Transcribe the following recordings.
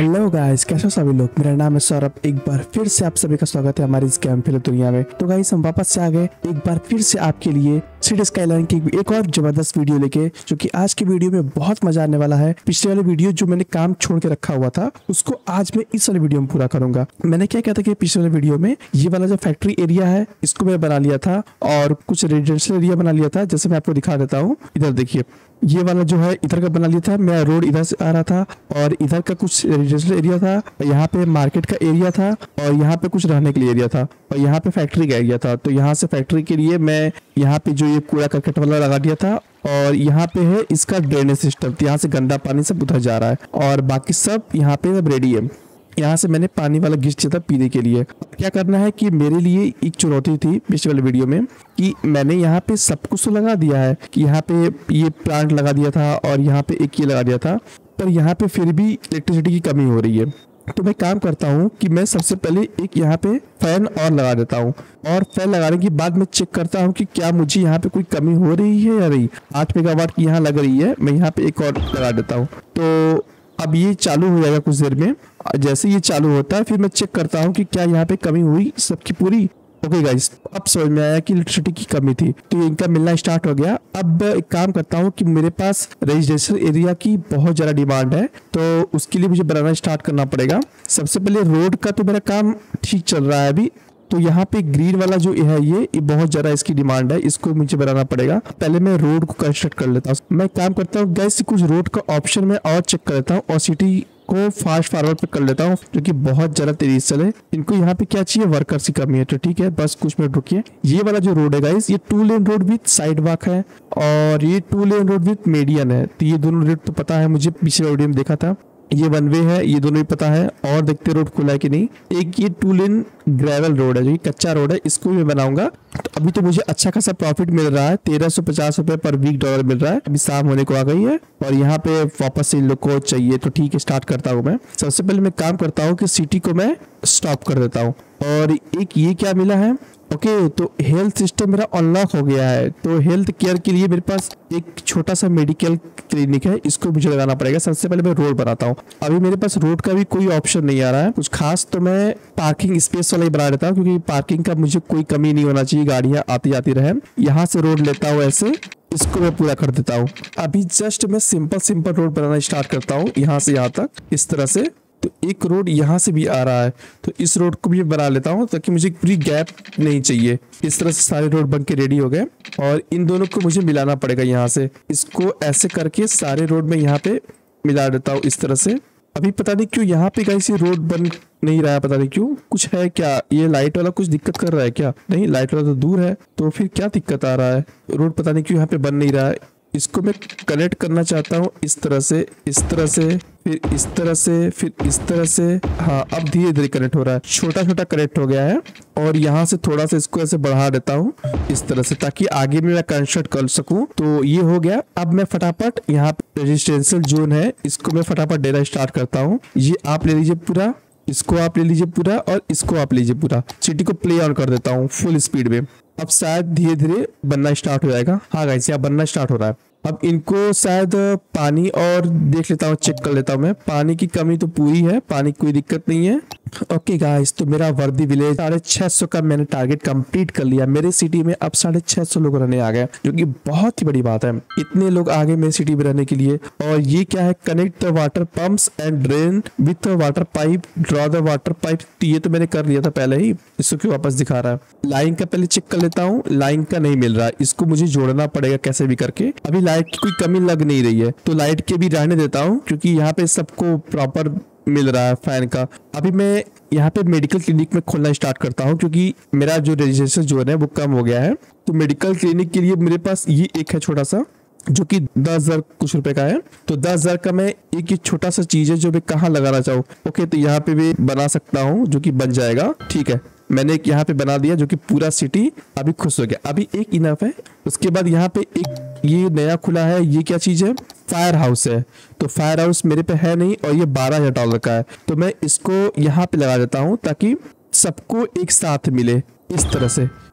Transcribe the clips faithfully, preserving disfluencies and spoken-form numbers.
Hello guys, कैसे हो सभी लोग। मेरा नाम है सौरभ। एक बार फिर से आप सभी का स्वागत है हमारी इस गेम फिल्म दुनिया में। तो गाइस हम वापस से आ गए एक बार फिर से आपके लिए सिटी स्काईलाइन की एक और जबरदस्त वीडियो लेके, जो कि आज की वीडियो में बहुत मजा आने वाला है। पिछले वाले वीडियो जो मैंने काम छोड़ के रखा हुआ था उसको आज मैं इस वाले वीडियो में पूरा करूंगा। मैंने क्या कहता कि पिछले वाले वीडियो में ये वाला जो फैक्ट्री एरिया है इसको मैं बना लिया था और कुछ रेजिडेंशियल एरिया बना लिया था। जैसे मैं आपको दिखा देता हूँ, इधर देखिए ये वाला जो है इधर का बना लिया था। मैं रोड इधर से आ रहा था और इधर का कुछ रेजिडेंशियल एरिया था, यहाँ पे मार्केट का एरिया था और यहाँ पे कुछ रहने के लिए एरिया था और यहाँ पे फैक्ट्री का एरिया था। तो यहाँ से फैक्ट्री के लिए मैं यहाँ पे जो ये कूड़ा करकट वाला लगा दिया था और यहाँ पे है इसका ड्रेनेज सिस्टम। यहाँ से गंदा पानी सब उधर जा रहा है और बाकी सब यहाँ पे सब रेडी है। यहाँ से मैंने पानी वाला गिस्ट दिया था पीने के लिए। क्या करना है कि मेरे लिए एक चुनौती थी पिछले वाले वीडियो में कि मैंने यहाँ पे सब कुछ तो लगा दिया है कि यहाँ पे ये प्लांट लगा दिया था और यहाँ पे एक ये लगा दिया था, पर यहाँ पे फिर भी इलेक्ट्रिसिटी की कमी हो रही है। तो मैं काम करता हूँ कि मैं सबसे पहले एक यहाँ पे फैन और लगा देता हूँ और फैन लगाने के बाद मैं चेक करता हूँ कि क्या मुझे यहाँ पे कोई कमी हो रही है या नहीं। आठ मेगावाट की यहाँ लग रही है, मैं यहाँ पे एक और लगा देता हूँ। तो अब ये चालू हो जाएगा कुछ देर में। जैसे ये चालू होता है फिर मैं चेक करता हूँ कि क्या यहाँ पे कमी हुई सबकी पूरी। ओके गाइस, अब समझ में आया कि इलेक्ट्रिसिटी की कमी थी, तो इनका मिलना स्टार्ट हो गया। अब एक काम करता हूँ कि मेरे पास रेजिडेंशियल एरिया की बहुत ज़्यादा डिमांड है, तो उसके लिए मुझे बनाना स्टार्ट करना पड़ेगा। सबसे पहले रोड का तो मेरा काम ठीक चल रहा है अभी। तो यहाँ पे ग्रीन वाला जो है ये ये बहुत ज़्यादा इसकी डिमांड है, इसको मुझे बनाना पड़ेगा। पहले मैं रोड को कंस्ट्रक्ट कर लेता हूँ। मैं काम करता हूँ गैस कुछ रोड का ऑप्शन में और चेक कर लेता हूँ और सिटी को फास्ट फॉरवर्ड पे कर लेता हूँ जो कि बहुत ज़्यादा तेजी से चले। इनको यहाँ पे क्या चाहिए, वर्कर्स की कमी है। तो ठीक है, बस कुछ मिनट रुकिए। ये वाला जो रोड है गाइस ये two lane road with sidewalk है और ये two lane road with median है। तो ये दोनों रोड तो पता है मुझे, पिछले वीडियो में देखा था। ये वन वे है, ये दोनों ही पता है। और देखते रोड खुला है कि नहीं। एक ये टू लेन ग्रेवल रोड है जो कि कच्चा रोड है, इसको भी मैं बनाऊंगा। तो अभी तो मुझे अच्छा खासा प्रॉफिट मिल रहा है, तेरह सौ पचास रुपए पर वीक डॉलर मिल रहा है। अभी शाम होने को आ गई है और यहाँ पे वापस से इन लोग को चाहिए। तो ठीक है, स्टार्ट करता हूँ मैं। सबसे पहले मैं काम करता हूँ कि सिटी को मैं स्टॉप कर देता हूँ। और एक ये क्या मिला है, ओके okay, तो हेल्थ सिस्टम मेरा अनलॉक हो गया है। तो हेल्थ केयर के लिए मेरे पास एक छोटा सा मेडिकल क्लिनिक है, इसको मुझे लगाना पड़ेगा। सबसे पहले मैं रोड बनाता हूँ। अभी मेरे पास रोड का भी कोई ऑप्शन नहीं आ रहा है कुछ खास, तो मैं पार्किंग स्पेस वाला ही बना देता हूँ क्योंकि पार्किंग का मुझे कोई कमी नहीं होना चाहिए, गाड़ियाँ आती जाती रहे। यहाँ से रोड लेता हूँ ऐसे, इसको मैं पूरा कर देता हूँ। अभी जस्ट मैं सिंपल सिंपल रोड बनाना स्टार्ट करता हूँ यहाँ से यहाँ तक, इस तरह से। तो एक रोड यहाँ से भी आ रहा है, तो इस रोड को भी बना लेता हूँ ताकि मुझे पूरी गैप नहीं चाहिए। इस तरह से सारे रोड बन के रेडी हो गए और इन दोनों को मुझे मिलाना पड़ेगा यहाँ से। इसको ऐसे करके सारे रोड में यहाँ पे मिला देता हूँ इस तरह से। अभी पता नहीं क्यों यहाँ पे कहीं रोड बन नहीं रहा है, पता नहीं क्यों, कुछ है क्या। ये लाइट वाला कुछ दिक्कत कर रहा है क्या? नहीं, लाइट वाला तो दूर है, तो फिर क्या दिक्कत आ रहा है। रोड पता नहीं क्यों यहाँ पे बन नहीं रहा है। इसको मैं कनेक्ट करना चाहता हूँ इस तरह से, इस तरह से, फिर इस तरह से, फिर इस तरह से। हाँ, अब धीरे धीरे कनेक्ट हो रहा है, छोटा छोटा कनेक्ट हो गया है। और यहाँ से थोड़ा सा इसको ऐसे बढ़ा देता हूँ इस तरह से, ताकि आगे में मैं कंस्ट्रक्ट कर सकूँ। तो ये हो गया। अब मैं फटाफट यहाँ पे रेजिडेंशियल जोन है, इसको मैं फटाफट देना स्टार्ट करता हूँ। ये आप ले लीजिए पूरा, इसको आप ले लीजिए पूरा और इसको आप लीजिए पूरा। सिटी को प्ले ऑन कर देता हूँ फुल स्पीड में। अब शायद धीरे धीरे बनना स्टार्ट हो जाएगा। हाँ गाइस, यहाँ बनना स्टार्ट हो रहा है। अब इनको शायद पानी और देख लेता हूँ, चेक कर लेता हूँ मैं। पानी की कमी तो पूरी है, पानी कोई दिक्कत नहीं है। ओके गाइस, तो मेरा वर्दी विलेज साढ़े छह सौ का मैंने टारगेट कंप्लीट कर लिया। मेरे सिटी में अब साढ़े छह सौ लोग रहने आ गए, जो कि बहुत ही बड़ी बात है। इतने लोग आ गए मेरे सिटी में रहने के लिए। और ये क्या है, connect the water pumps and drain with water pipe, draw the water pipe. तो ये तो मैंने कर लिया था पहले ही, इसको क्यों वापस दिखा रहा है। लाइन का पहले चेक कर लेता हूँ, लाइन का नहीं मिल रहा है, इसको मुझे जोड़ना पड़ेगा कैसे भी करके। अभी लाइट की कोई कमी लग नहीं रही है, तो लाइट के भी रहने देता हूँ क्योंकि यहाँ पे सबको प्रॉपर मिल रहा है फैन का। अभी मैं यहाँ पे मेडिकल क्लिनिक में खोलना स्टार्ट करता हूँ क्योंकि मेरा जो रजिस्ट्रेशन जोन है वो कम हो गया है। तो मेडिकल क्लिनिक के लिए मेरे पास ये एक है छोटा सा, जो कि दस हजार कुछ रुपए का है। तो दस हजार का मैं एक ही छोटा सा चीज है जो मैं कहाँ लगाना चाहूँ। ओके, तो यहाँ पे भी बना सकता हूँ जो कि बन जाएगा। ठीक है, मैंने एक यहाँ पे बना दिया जो कि पूरा सिटी अभी खुश हो गया। अभी एक इनफ है। उसके बाद यहाँ पे एक ये नया खुला है, ये क्या चीज है, फायर हाउस है। तो फायर हाउस मेरे पे है नहीं और ये बारह हजार डॉलर का है, तो मैं इसको यहाँ पे लगा देता हूँ ताकि सबको एक साथ मिले इस तरह से।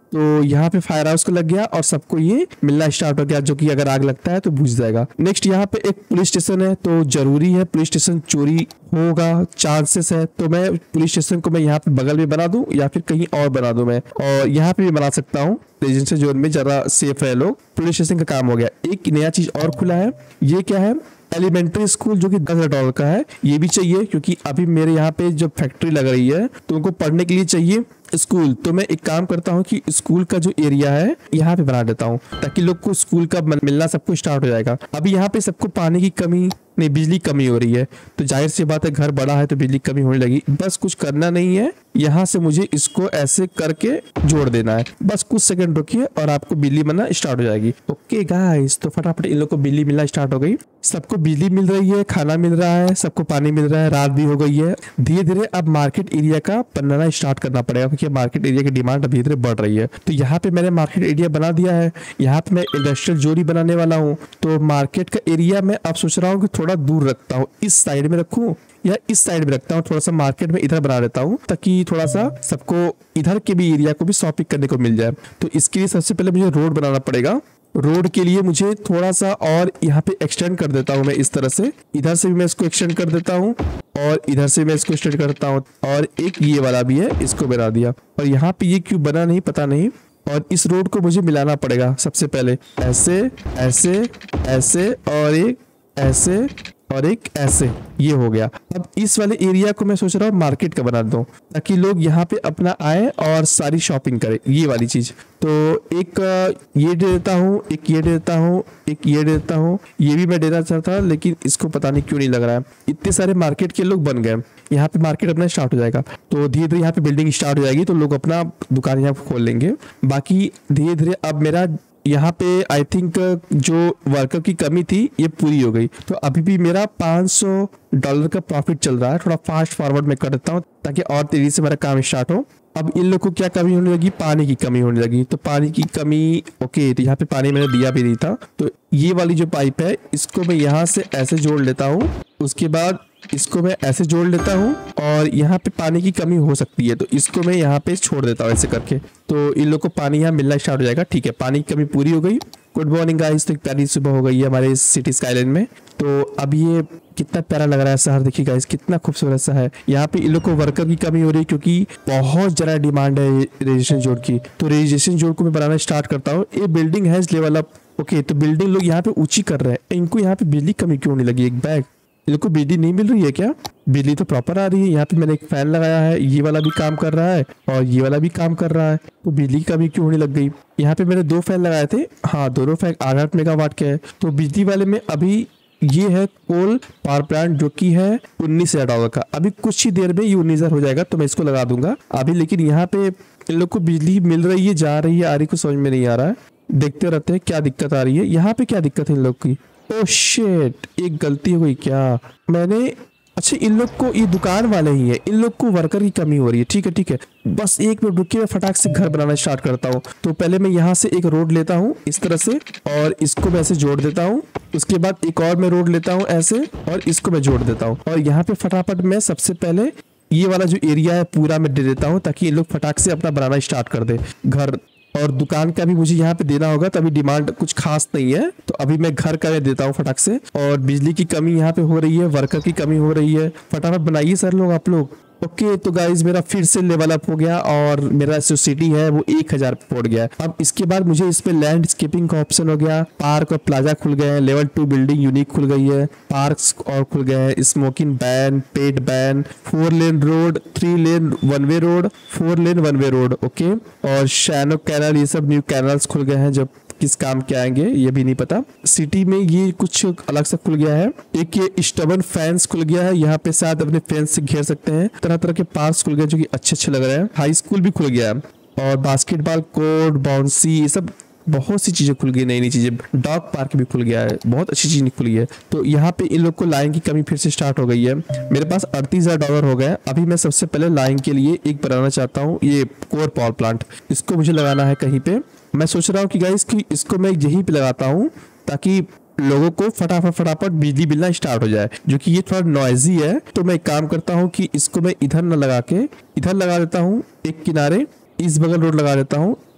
तो यहाँ पे फायर हाउस को लग गया और सबको ये मिलना स्टार्ट हो गया, जो कि अगर आग लगता है तो बुझ जाएगा। नेक्स्ट यहाँ पे एक पुलिस स्टेशन है, तो जरूरी है पुलिस स्टेशन चोरी होगा, चांसेस है, तो मैं पुलिस स्टेशन को मैं यहाँ पे बगल में बना दूं या फिर कहीं और बना दूं मैं, और यहाँ पे भी बना सकता हूँ रेजिडेंशियल जोन में, ज्यादा सेफ है लोग। पुलिस स्टेशन का काम हो गया। एक नया चीज और खुला है, ये क्या है, एलिमेंट्री स्कूल, जो कि दस हजार डॉलर का है। ये भी चाहिए क्योंकि अभी मेरे यहाँ पे जो फैक्ट्री लग रही है तो उनको पढ़ने के लिए चाहिए स्कूल। तो मैं एक काम करता हूँ कि स्कूल का जो एरिया है यहाँ पे बना देता हूँ, ताकि लोग को स्कूल का मिलना सबको स्टार्ट हो जाएगा। अभी यहाँ पे सबको पानी की कमी नहीं, बिजली कमी हो रही है, तो जाहिर सी बात है घर बड़ा है तो बिजली कमी होने लगी। बस कुछ करना नहीं है, यहाँ से मुझे इसको ऐसे करके जोड़ देना है, बस कुछ सेकंड रुकिए और आपको बिजली मिलना स्टार्ट हो जाएगी। ओके गाइस, तो फटाफट इन लोग को बिजली मिलना स्टार्ट हो गई। सबको बिजली मिल रही है, खाना मिल रहा है, सबको पानी मिल रहा है, रात भी हो गई है। धीरे धीरे अब मार्केट एरिया का बनाना स्टार्ट करना पड़ेगा, क्योंकि मार्केट एरिया की डिमांड धीरे धीरे बढ़ रही है। तो यहाँ पे मैंने मार्केट एरिया बना दिया है, यहाँ पे मैं इंडस्ट्रियल जोड़ी बनाने वाला हूँ। तो मार्केट का एरिया मैं अब सोच रहा हूँ कि थोड़ा दूर रखता हूँ, इस साइड में रखूँ या इस साइड में रखता हूँ, थोड़ा सा मार्केट में इधर बना देता हूँ, ताकि थोड़ा सा सबको इधर के भी एरिया को भी शॉपिंग करने को मिल जाए। तो इसके लिए सबसे पहले मुझे रोड बनाना पड़ेगा। रोड के लिए मुझे थोड़ा सा और यहाँ पे एक्सटेंड कर देता हूँ मैं इस तरह से, इधर से भी मैं इसको एक्सटेंड कर देता हूँ और इधर से मैं इसको एक्सटेंड करता हूँ, और एक ये वाला भी है, इसको बना दिया। और यहाँ पे ये क्यों बना नहीं पता नहीं, और इस रोड को मुझे मिलाना पड़ेगा सबसे पहले, ऐसे ऐसे ऐसे और एक ऐसे और एक ऐसे, ये हो गया। अब इस वाले एरिया को मैं सोच रहा हूँ मार्केट का बना दूं, ताकि लोग यहाँ पे अपना आए और सारी शॉपिंग करें, ये वाली चीज। तो एक ये दे देता हूँ, एक ये दे देता हूँ, एक ये दे देता हूँ, ये भी मैं देना चाहता था लेकिन इसको पता नहीं क्यों नहीं लग रहा है। इतने सारे मार्केट के लोग बन गए, यहाँ पे मार्केट अपना स्टार्ट हो जाएगा, तो धीरे धीरे यहाँ पे बिल्डिंग स्टार्ट हो जाएगी, तो लोग अपना दुकान यहाँ खोल लेंगे। बाकी धीरे धीरे अब मेरा यहाँ पे आई थिंक जो वर्कर की कमी थी ये पूरी हो गई, तो अभी भी मेरा पाँच सौ डॉलर का प्रॉफिट चल रहा है। थोड़ा फास्ट फॉरवर्ड में कर देता हूँ ताकि और तेजी से मेरा काम स्टार्ट हो। अब इन लोगों को क्या कमी होने लगी, पानी की कमी होने लगी। तो पानी की कमी, ओके, तो यहाँ पे पानी मैंने दिया भी नहीं था, तो ये वाली जो पाइप है इसको मैं यहाँ से ऐसे जोड़ लेता हूँ, उसके बाद इसको मैं ऐसे जोड़ लेता हूँ, और यहाँ पे पानी की कमी हो सकती है तो इसको मैं यहाँ पे छोड़ देता हूँ ऐसे करके, तो इन लोग को पानी यहाँ मिलना स्टार्ट हो जाएगा। ठीक है, पानी की कमी पूरी हो गई। गुड मॉर्निंग गाइस, तो एक प्यारी सुबह हो गई है हमारे सिटी स्काईलाइन में। तो अब ये कितना प्यारा लग रहा है शहर, देखिए गाइस कितना खूबसूरत सा है। यहाँ पे इन लोग को वर्कर की कमी हो रही है क्योंकि बहुत ज्यादा डिमांड है रजिस्ट्रेशन जोड़ की, तो रजिस्ट्रेशन जोड़ को मैं बनाना स्टार्ट करता हूँ। ये बिल्डिंग है इस लेवल अप, ओके, तो बिल्डिंग लोग यहाँ पे ऊंची कर रहे हैं। इनको यहाँ पे बिजली कमी क्यों नहीं लगी, एक बैग इनको बिजली नहीं मिल रही है क्या? बिजली तो प्रॉपर आ रही है। यहाँ पे मैंने एक फैन लगाया है, ये वाला भी काम कर रहा है और ये वाला भी काम कर रहा है, तो बिजली का भी क्यों होने लग गई? यहाँ पे मैंने दो फैन लगाए थे, हाँ दोनों फैन आठ आठ मेगावाट के है। तो बिजली वाले में अभी ये है कोल पावर प्लांट जो कि है उन्नीस हजार डॉलर का। अभी कुछ ही देर में ये उन्नीस हजार हो जाएगा तो मैं इसको लगा दूंगा अभी। लेकिन यहाँ पे इन लोग को बिजली मिल रही है, जा रही है, आ रही, कुछ समझ में नहीं आ रहा है। देखते रहते हैं क्या दिक्कत आ रही है। यहाँ पे क्या दिक्कत है इन लोग की? ओह शिट, एक गलती हो गई क्या मैंने? अच्छा, इन लोग को, ये दुकान वाले ही है, इन लोग को वर्कर की कमी हो रही है। ठीक है ठीक है, बस एक मिनट रुकिए, मैं फटाक से घर बनाना स्टार्ट करता हूँ। तो पहले मैं यहाँ से एक रोड लेता हूँ इस तरह से, और इसको मैं ऐसे जोड़ देता हूँ। उसके बाद एक और मैं रोड लेता हूँ ऐसे, और इसको मैं जोड़ देता हूँ। और यहाँ पे फटाफट मैं सबसे पहले ये वाला जो एरिया है पूरा मैं दे देता हूँ, ताकि ये लोग फटाक से अपना बनाना स्टार्ट कर दे घर। और दुकान का भी मुझे यहाँ पे देना होगा, तभी डिमांड कुछ खास नहीं है, तो अभी मैं घर का मैं देता हूँ फटाक से। और बिजली की कमी यहाँ पे हो रही है, वर्कर की कमी हो रही है, फटाफट बनाइए सर लोग आप लोग। ओके, तो गाइज मेरा फिर से लेवल अप हो गया और मेरा जो सिटी है वो एक हजार पे पहुंच गया। अब इसके बाद मुझे इस पे लैंडस्केपिंग का ऑप्शन हो गया, पार्क और प्लाजा खुल गए हैं, लेवल टू बिल्डिंग यूनिक खुल गई है, पार्क्स और खुल गए हैं, smoking ban, pet ban, four lane road, three lane one way road, four lane one way road, okay, और शैनो कैनल, ये सब न्यू कैनल्स खुल गए हैं, जब किस काम के आएंगे ये भी नहीं पता। सिटी में ये कुछ अलग से खुल गया है। एक ये स्टबन फैंस खुल गया है, यहाँ पे साथ अपने फैंस से घेर सकते हैं। तरह तरह के पार्क खुल गए जो कि अच्छे अच्छे लग रहे हैं। हाई स्कूल भी खुल गया है, और बास्केटबॉल कोर्ट, बाउंसी, ये सब बहुत सी चीजें खुल गई, नई नई चीजें। डॉग पार्क भी खुल गया है, बहुत अच्छी चीज खुल गई है। तो यहाँ पे इन लोग को लाइन की कमी फिर से स्टार्ट हो गई है। मेरे पास अड़तीस हजार डॉलर हो गए। अभी मैं सबसे पहले लाइन के लिए एक बनाना चाहता हूँ, ये कोर पावर प्लांट, इसको मुझे लगाना है कहीं पे। मैं सोच रहा हूँ कि गाइस कि इसको मैं यहीं पे लगाता हूँ, ताकि लोगों को फटाफट फटाफट बिजली मिलना स्टार्ट हो जाए, जो कि ये थोड़ा नॉइजी है। तो मैं एक काम करता हूँ कि इसको मैं इधर न लगा के इधर लगा देता हूँ, एक किनारे इस बगल रोड लगा देता हूँ,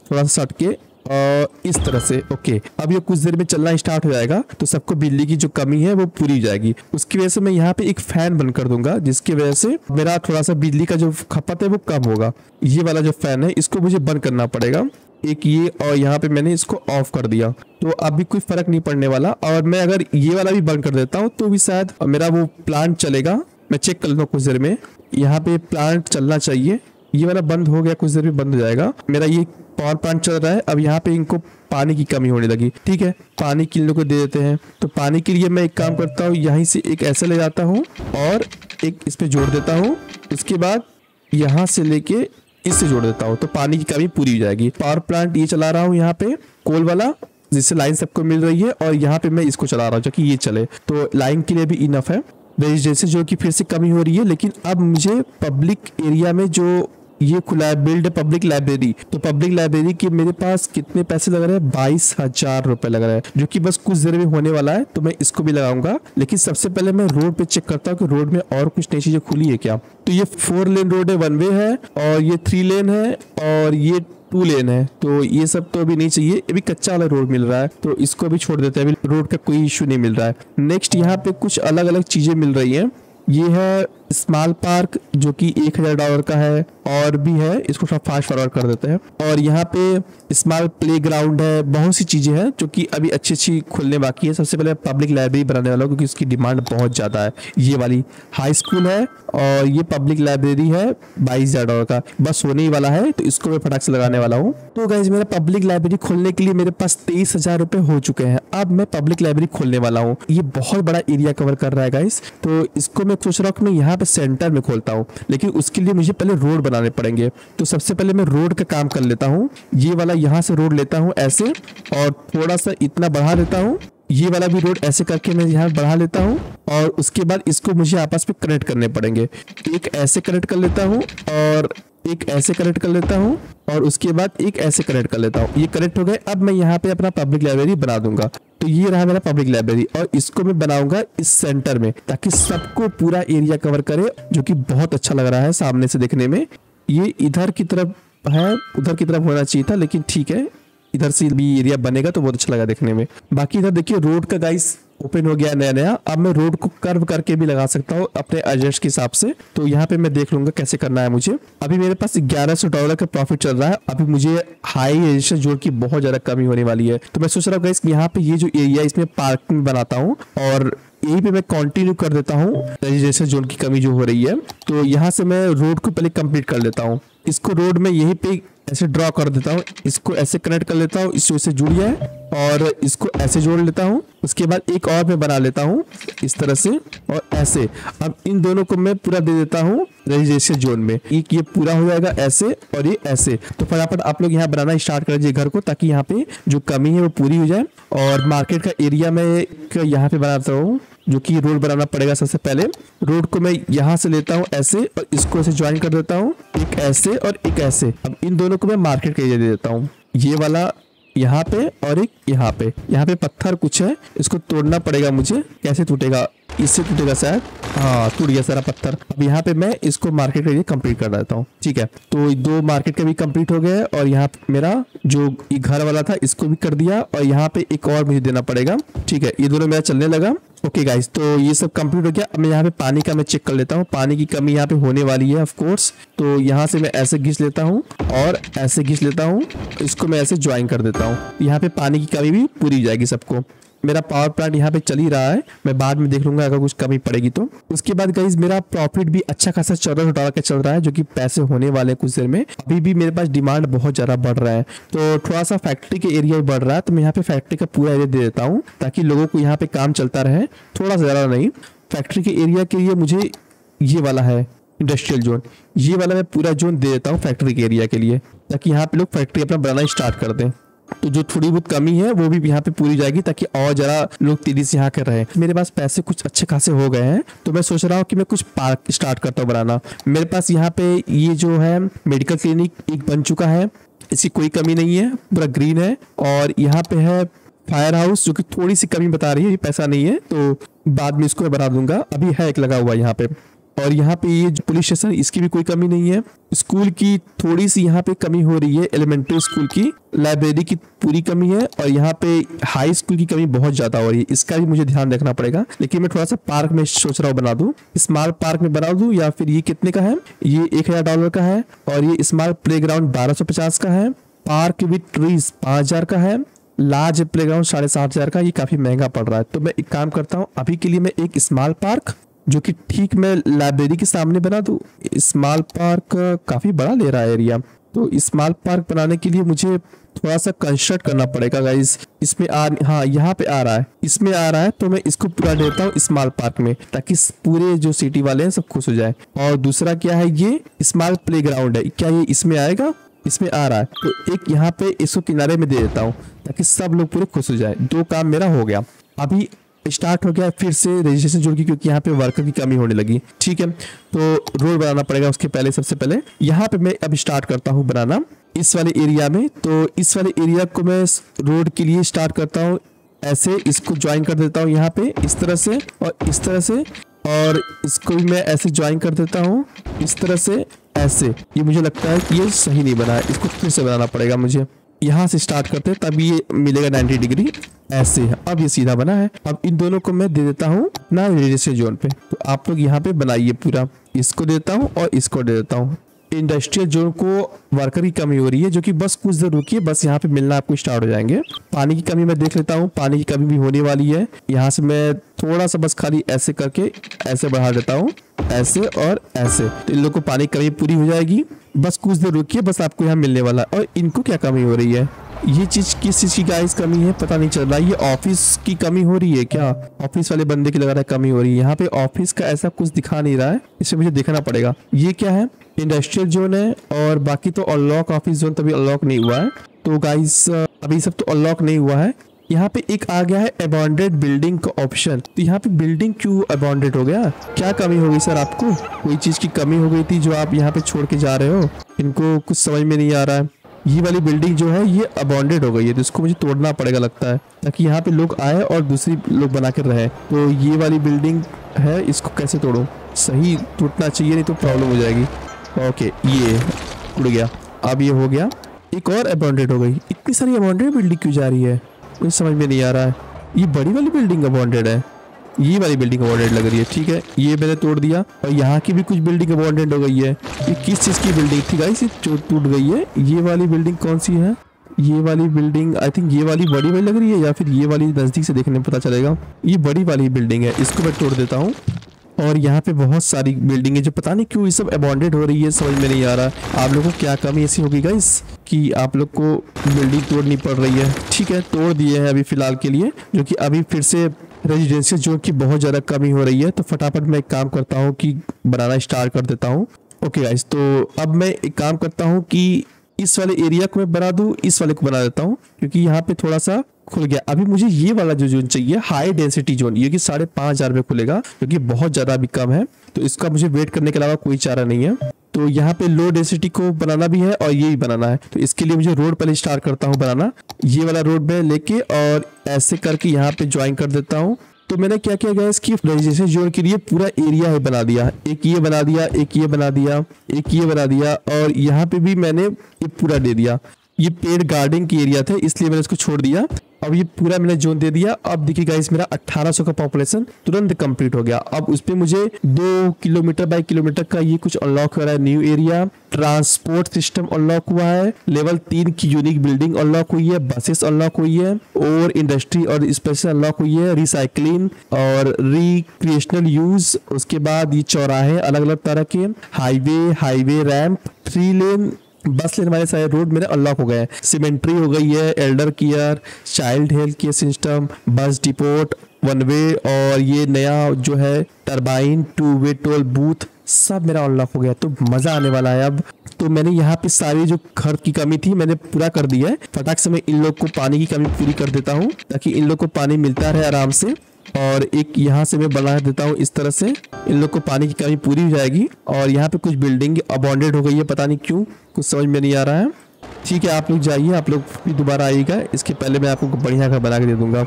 थोड़ा सा सट के और इस तरह से। ओके, अब ये कुछ देर में चलना स्टार्ट हो जाएगा तो सबको बिजली की जो कमी है वो पूरी हो जाएगी। उसकी वजह से मैं यहाँ पे एक फैन बंद कर दूंगा, जिसकी वजह से मेरा थोड़ा सा बिजली का जो खपत है वो कम होगा। ये वाला जो फैन है इसको मुझे बंद करना पड़ेगा एक ये, और यहाँ पे मैंने इसको ऑफ कर दिया तो अभी कोई फर्क नहीं पड़ने वाला। और मैं अगर ये वाला भी बंद कर देता हूँ तो भी शायद मेरा वो प्लांट चलेगा। मैं चेक कर लूँगा कुछ देर में, यहाँ पे प्लांट चलना चाहिए। ये वाला बंद हो गया, कुछ देर में बंद हो जाएगा। मेरा ये पावर प्लांट चल रहा है। अब यहाँ पे इनको पानी की कमी होने लगी, ठीक है, पानी किन लोगों को दे देते हैं। तो पानी के लिए मैं एक काम करता हूँ, यहीं से एक ऐसे ले जाता हूँ और एक इस पे जोड़ देता हूँ। उसके बाद यहाँ से लेके इससे जोड़ देता हूँ तो पानी की कमी पूरी हो जाएगी। पावर प्लांट ये चला रहा हूँ यहाँ पे कोल वाला, जिससे लाइन सबको मिल रही है, और यहाँ पे मैं इसको चला रहा हूँ जो कि ये चले, तो लाइन के लिए भी इनफ है। जैसे जो कि फिर से कमी हो रही है, लेकिन अब मुझे पब्लिक एरिया में जो ये खुला है बिल्ड पब्लिक लाइब्रेरी, तो पब्लिक लाइब्रेरी के मेरे पास कितने पैसे लग रहे हैं, बाईस हजार रुपए लग रहा है, जो कि बस कुछ देर में होने वाला है। तो मैं इसको भी लगाऊंगा, लेकिन सबसे पहले मैं रोड पे चेक करता हूँ कि रोड में और कुछ नई चीजें खुली है क्या। तो ये फोर लेन रोड है, वन वे है, और ये थ्री लेन है, और ये टू लेन है। तो ये सब तो अभी नहीं चाहिए, अभी कच्चा वाला रोड मिल रहा है तो इसको भी छोड़ देते हैं, अभी रोड का कोई इशू नहीं मिल रहा है। नेक्स्ट यहाँ पे कुछ अलग अलग चीजें मिल रही हैं। ये है स्मॉल पार्क जो कि एक हजार डॉलर का है, और भी है, इसको थोड़ा फास्ट फॉरवर्ड कर देते हैं। और यहाँ पे स्मॉल प्लेग्राउंड है, बहुत सी चीजें हैं जो कि अभी अच्छी अच्छी खुलने बाकी है। सबसे पहले पब्लिक लाइब्रेरी बनाने वाला हूँ क्योंकि उसकी डिमांड बहुत ज्यादा है। ये वाली हाई स्कूल है और ये पब्लिक लाइब्रेरी है बाईस हजार डॉलर का, बस होने ही वाला है, तो इसको मैं फटाक से लगाने वाला हूँ। तो गाइस मेरा पब्लिक लाइब्रेरी खोलने के लिए मेरे पास तेईस हजार रुपए हो चुके हैं। अब मैं पब्लिक लाइब्रेरी खोलने वाला हूँ। ये बहुत बड़ा एरिया कवर कर रहा है गाइस, तो इसको मैं सोच रहा हूँ कि मैं यहाँ पे सेंटर में खोलता हूँ, लेकिन उसके लिए मुझे पहले रोड बनाने पड़ेंगे। तो सबसे पहले मैं रोड का काम कर लेता हूँ। ये वाला यहाँ से रोड लेता हूँ ऐसे, और थोड़ा सा इतना बढ़ा लेता हूँ। ये वाला भी रोड ऐसे करके मैं यहाँ बढ़ा लेता हूँ, और उसके बाद इसको मुझे आपस में कनेक्ट करने पड़ेंगे। एक ऐसे कनेक्ट कर लेता हूँ, और एक ऐसे कनेक्ट कर लेता हूँ, और उसके बाद एक ऐसे कनेक्ट कर लेता हूँ। ये कनेक्ट हो गए। अब मैं यहाँ पे अपना पब्लिक लाइब्रेरी बना दूंगा। तो ये रहा मेरा पब्लिक लाइब्रेरी, और इसको मैं बनाऊंगा इस सेंटर में ताकि सबको पूरा एरिया कवर करे, जो कि बहुत अच्छा लग रहा है सामने से देखने में। ये इधर की तरफ है, उधर की तरफ होना चाहिए था, लेकिन ठीक है, इधर से भी एरिया बनेगा तो बहुत अच्छा लगा देखने में। बाकी इधर देखिए रोड का गाइस ओपन हो गया नया नया। अब मैं रोड को कर्व करके भी लगा सकता हूँ अपने एडजस्ट के हिसाब से। तो यहाँ पे मैं देख लूंगा कैसे करना है मुझे। अभी मेरे पास ग्यारह सौ डॉलर का प्रॉफिट चल रहा है। अभी मुझे हाई रजिस्टर जोड़ की बहुत ज्यादा कमी होने वाली है, तो मैं सोच रहा हूँ गाइस यहाँ पे ये जो एरिया इसमें पार्किंग बनाता हूँ, और यहीं पे मैं कंटिन्यू कर देता हूँ रजिस्ट्रेशन जोन की कमी जो हो रही है। तो यहाँ से मैं रोड को पहले कंप्लीट कर लेता हूँ। इसको रोड में यहीं पे ऐसे ड्रॉ कर देता हूँ, इसको ऐसे कनेक्ट कर लेता हूँ, इससे इससे जुड़ जाए, और इसको ऐसे जोड़ लेता हूँ। उसके बाद एक और मैं बना लेता हूँ इस तरह से और ऐसे। अब इन दोनों को मैं पूरा दे देता हूँ रजिस्ट्रेशन जोन में। एक ये पूरा हो जाएगा ऐसे, और ये ऐसे। तो फटाफट आप लोग यहाँ बनाना स्टार्ट कर दीजिए घर को, ताकि यहाँ पे जो कमी है वो पूरी हो जाए। और मार्केट का एरिया में यहाँ पे बनाता हूँ, जो कि रोड बनाना पड़ेगा। सबसे पहले रोड को मैं यहाँ से लेता हूँ ऐसे, और इसको ऐसे ज्वाइन कर देता हूँ, एक ऐसे और एक ऐसे। अब इन दोनों को मैं मार्केट का एरिया दे देता हूँ, ये वाला यहाँ पे और एक यहाँ पे। यहाँ पे पत्थर कुछ है, इसको तोड़ना पड़ेगा मुझे। कैसे टूटेगा, इससे टूटेगा शायद। हाँ, टूट गया सारा पत्थर। अब यहाँ पे मैं इसको मार्केट के लिए कंप्लीट कर देता हूँ। ठीक है, तो दो मार्केट के भी कंप्लीट हो गए, और यहाँ मेरा जो घर वाला था इसको भी कर दिया, और यहाँ पे एक और मुझे देना पड़ेगा। ठीक है, ये दोनों मेरा चलने लगा। ओके गाइस, तो ये सब कंप्लीट हो गया। अब मैं यहाँ पे पानी का मैं चेक कर लेता हूँ। पानी की कमी यहाँ पे होने वाली है ऑफ कोर्स। तो यहाँ से मैं ऐसे घिस लेता हूँ और ऐसे घिस लेता हूँ, इसको मैं ऐसे ज्वाइन कर देता हूँ। यहाँ पे पानी की कमी भी पूरी हो जाएगी सबको। मेरा पावर प्लांट यहाँ पे चल ही रहा है, मैं बाद में देख लूंगा अगर कुछ कमी पड़ेगी तो। उसके बाद गाइस मेरा प्रॉफिट भी अच्छा खासा चौदह सौ डॉलर का चल रहा है, जो कि पैसे होने वाले कुछ देर में। अभी भी मेरे पास डिमांड बहुत ज्यादा बढ़ रहा है, तो थोड़ा सा फैक्ट्री के एरिया भी बढ़ रहा है। तो मैं यहाँ पे फैक्ट्री का पूरा एरिया दे देता हूँ, ताकि लोगों को यहाँ पे काम चलता रहे। थोड़ा सा ज्यादा नहीं, फैक्ट्री के एरिया के लिए मुझे ये वाला है इंडस्ट्रियल जोन, ये वाला मैं पूरा जोन दे देता हूँ फैक्ट्री के एरिया के लिए, ताकि यहाँ पे लोग फैक्ट्री अपना बनाना स्टार्ट कर दें। तो जो थोड़ी बहुत कमी है वो भी यहाँ पे पूरी जाएगी, ताकि और जरा लोग तेजी से यहाँ कर रहे हैं। मेरे पास पैसे कुछ अच्छे खासे हो गए हैं, तो मैं सोच रहा हूँ कि मैं कुछ पार्क स्टार्ट करता हूँ बनाना। मेरे पास यहाँ पे ये जो है मेडिकल क्लिनिक एक बन चुका है, इसकी कोई कमी नहीं है, पूरा ग्रीन है। और यहाँ पे है फायर हाउस, जो कि थोड़ी सी कमी बता रही है, ये पैसा नहीं है, तो बाद में इसको मैं बना दूंगा। अभी है एक लगा हुआ यहाँ पे। और यहाँ पे ये पुलिस स्टेशन, इसकी भी कोई कमी नहीं है। स्कूल की थोड़ी सी यहाँ पे कमी हो रही है, एलिमेंट्री स्कूल की। लाइब्रेरी की पूरी कमी है और यहाँ पे हाई स्कूल की कमी बहुत ज्यादा हो रही है, इसका भी मुझे ध्यान रखना पड़ेगा। लेकिन मैं थोड़ा सा पार्क में सोच रहा हूँ बना दूं, स्मॉल पार्क में बना दूं। या फिर ये कितने का है, ये एक हजार डॉलर का है और ये स्मॉल प्ले ग्राउंड बारह सौ पचास का है। पार्क विद ट्रीज पांच हजार का है। लार्ज प्ले ग्राउंड साढ़े सात हजार का, ये काफी महंगा पड़ रहा है। तो मैं एक काम करता हूँ, अभी के लिए मैं एक स्मॉल पार्क जो कि ठीक मैं लाइब्रेरी के सामने बना दूं। स्मॉल पार्क काफी बड़ा ले रहा है एरिया, तो स्मॉल पार्क बनाने के लिए मुझे थोड़ा सा कंस्ट्रक्ट करना पड़ेगा गाइस। इसमें आ हाँ यहाँ पे आ रहा है, इसमें आ रहा है, तो मैं इसको पूरा देता हूँ स्मॉल पार्क में, ताकि पूरे जो सिटी वाले हैं सब खुश हो जाए। और दूसरा क्या है, ये स्मॉल प्ले ग्राउंड है, क्या ये इसमें आएगा? इसमें आ रहा है, तो एक यहाँ पे इसको किनारे में दे देता हूँ ताकि सब लोग पूरे खुश हो जाए। दो काम मेरा हो गया। अभी स्टार्ट हो गया फिर से रजिस्ट्रेशन जोड़ की, क्योंकि यहाँ पे वर्कर की कमी होने लगी। ठीक है, तो रोड बनाना पड़ेगा उसके पहले। सबसे पहले यहाँ पे मैं अब स्टार्ट करता हूँ बनाना इस वाले एरिया में। तो इस वाले एरिया को मैं रोड के लिए स्टार्ट करता हूँ ऐसे, इसको ज्वाइन कर देता हूँ यहाँ पे इस तरह से और इस तरह से, और इसको भी मैं ऐसे ज्वाइन कर देता हूँ इस तरह से ऐसे। ये मुझे लगता है कि ये सही नहीं बना है, इसको फिर से बनाना पड़ेगा मुझे। यहाँ से स्टार्ट करते हैं तभी ये मिलेगा नब्बे डिग्री ऐसे। अब ये सीधा बना है। अब इन दोनों को मैं दे देता हूँ ना रजिस्ट्रेशन जोन पे। तो आप लोग यहाँ पे बनाइए पूरा, इसको देता हूँ और इसको दे देता हूँ। इंडस्ट्रियल जोन को वर्कर की कमी हो रही है, जो कि बस कुछ देर रुकिए, बस यहाँ पे मिलना आपको स्टार्ट हो जाएंगे। पानी की कमी मैं देख लेता हूँ, पानी की कमी भी होने वाली है। यहाँ से मैं थोड़ा सा बस खाली ऐसे करके ऐसे बढ़ा देता हूँ, ऐसे और ऐसे, तो इन लोग को पानी की कमी पूरी हो जाएगी। बस कुछ देर रुकिए, बस आपको यहाँ मिलने वाला है। और इनको क्या कमी हो रही है, ये चीज किस चीज की गाइस कमी है पता नहीं चल रहा। ये ऑफिस की कमी हो रही है क्या? ऑफिस वाले बंदे की लग रहा है कमी हो रही है। यहाँ पे ऑफिस का ऐसा कुछ दिखा नहीं रहा है, इसे मुझे देखना पड़ेगा। ये क्या है, इंडस्ट्रियल जोन है और बाकी तो अनलॉक ऑफिस जोन तभी अनलॉक नहीं हुआ है। तो गाइस अभी सब तो अनलॉक नहीं हुआ है। यहाँ पे एक आ गया है अबॉन्डेड बिल्डिंग का ऑप्शन। तो यहाँ पे बिल्डिंग क्यों अबॉन्डेड हो गया, क्या कमी हो गई सर आपको? कोई चीज की कमी हो गई थी जो आप यहाँ पे छोड़ के जा रहे हो? इनको कुछ समझ में नहीं आ रहा है। ये वाली बिल्डिंग जो है ये अबॉन्डेड हो गई है, तो इसको मुझे तोड़ना पड़ेगा लगता है, ताकि यहाँ पे लोग आए और दूसरी लोग बना कर रहे। तो ये वाली बिल्डिंग है, इसको कैसे तोड़ो? सही टूटना चाहिए, नहीं तो प्रॉब्लम हो जाएगी। ओके, ये टूट गया। अब ये हो गया, एक और अबॉन्डेड हो गई। इतनी सारी अबॉन्डेड बिल्डिंग क्यों जा रही है, कुछ समझ में नहीं आ रहा है। ये बड़ी वाली बिल्डिंग अबॉन्डेड है, ये वाली बिल्डिंग अबॉन्डेड लग रही है। ठीक है, ये मैंने तोड़ दिया। और यहाँ की भी कुछ बिल्डिंग अबॉन्डेड हो गई है। ये किस चीज की बिल्डिंग थी गाइस, ये टूट गई है। ये वाली बिल्डिंग कौन सी है? ये वाली बिल्डिंग आई थिंक ये वाली बड़ी वाली लग रही है, या फिर ये वाली नजदीक से देखने में पता चलेगा। ये बड़ी वाली बिल्डिंग है, इसको मैं तोड़ देता हूँ। और यहाँ पे बहुत सारी बिल्डिंग है जो पता नहीं क्यों ये सब अबॉन्डेड हो रही है, समझ में नहीं आ रहा। आप लोगों को क्या कमी ऐसी होगी गाइस कि आप लोग को बिल्डिंग तोड़नी पड़ रही है? ठीक है, तोड़ दिए हैं अभी फिलहाल के लिए, जो कि अभी फिर से रेजिडेंशियल जोन की बहुत ज़्यादा कमी हो रही है। तो फटाफट मैं एक काम करता हूँ कि बनाना स्टार्ट कर देता हूँ। ओके गाइस, तो अब मैं एक काम करता हूँ कि इस वाले एरिया को मैं बना दूँ, इस वाले को बना देता हूँ, क्योंकि यहाँ पे थोड़ा सा खुल गया। अभी मुझे ये वाला जो जोन चाहिए, हाई डेंसिटी जोन, ये कि साढ़े पाँच हजार में खुलेगा, क्योंकि बहुत ज़्यादा अभी कम है। तो इसका मुझे वेट करने के अलावा कोई चारा नहीं है। तो यहाँ पे लो डेंसिटी को बनाना भी है और ये भी बनाना है। तो इसके लिए मुझे रोड पहले स्टार्ट करता हूँ बनाना। ये वाला रोड में लेके और ऐसे करके यहाँ पे ज्वाइन कर देता हूँ। तो मैंने क्या किया गया, इसकी रेजिडेंशियल जोन के लिए पूरा एरिया ही बना दिया। एक ये बना दिया, एक ये बना दिया, एक ये बना दिया, और यहाँ पे भी मैंने ये पूरा दे दिया। ये पेड़ गार्डन की एरिया थे, इसलिए मैंने इसको छोड़ दिया। अब ये पूरा मैंने जोन दे दिया। अब देखिए गाइस, मेरा अठारह सौ का पॉपुलेशन तुरंत कंप्लीट हो गया। अब उस पे मुझे दो किलोमीटर बाय किलोमीटर का ये कुछ अनलॉक हो रहा है। New area, transport system unlock हुआ है, लेवल तीन की यूनिक बिल्डिंग अनलॉक हुई है, बसेस अनलॉक हुई है, और इंडस्ट्री और स्पेशल अनलॉक हुई है, रिसाइकलिंग और रिक्रिएशनल यूज। उसके बाद ये चौराहे अलग अलग तरह के, highway highway ramp, three lane bus लेने वाले सारे रोड मेरे अनलॉक हो गए हैं। सीमेंट्री हो गई है, elder care, child health care system, bus depot, one way, और ये नया जो है turbine, two way toll booth, सब मेरा अनलॉक हो गया। तो मजा आने वाला है अब। तो मैंने यहाँ पे सारी जो घर की कमी थी मैंने पूरा कर दिया है। फटाक से मैं इन लोग को पानी की कमी पूरी कर देता हूँ, ताकि इन लोग को पानी मिलता रहे आराम से। और एक यहाँ से मैं बना देता हूँ इस तरह से, इन लोग को पानी की कमी पूरी हो जाएगी। और यहाँ पे कुछ बिल्डिंग अबॉन्डेड हो गई है, पता नहीं क्यों, कुछ समझ में नहीं आ रहा है। ठीक है, आप लोग जाइए, आप लोग फिर दोबारा आइएगा। इसके पहले मैं आपको बढ़िया घर बना के दे दूंगा।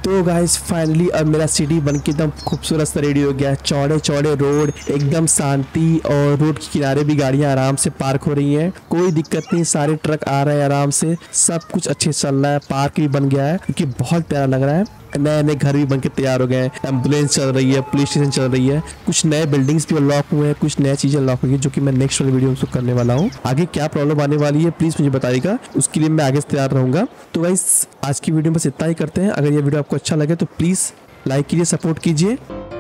तो गाइस फाइनली अब मेरा सिटी बन के एकदम खूबसूरत सा रेडी हो गया है। चौड़े चौड़े रोड, एकदम शांति, और रोड के किनारे भी गाड़ियां आराम से पार्क हो रही हैं, कोई दिक्कत नहीं, सारे ट्रक आ रहे हैं आराम से, सब कुछ अच्छे से चल रहा है। पार्क भी बन गया है क्योंकि बहुत प्यारा लग रहा है। नए नए घर भी बन के तैयार हो गए हैं, एम्बुलेंस चल रही है, पुलिस स्टेशन चल रही है, कुछ नए बिल्डिंग्स भी अनलॉक हुए हैं, कुछ नई चीजें अनलॉक हुई है जो कि मैं नेक्स्ट वाले वीडियो में करने वाला हूँ। आगे क्या प्रॉब्लम आने वाली है प्लीज मुझे बताइएगा, उसके लिए मैं आगे से तैयार रहूंगा। तो गाइस आज की वीडियो में बस इतना ही करते हैं। अगर ये वीडियो आपको अच्छा लगे तो प्लीज लाइक कीजिए, सपोर्ट कीजिए।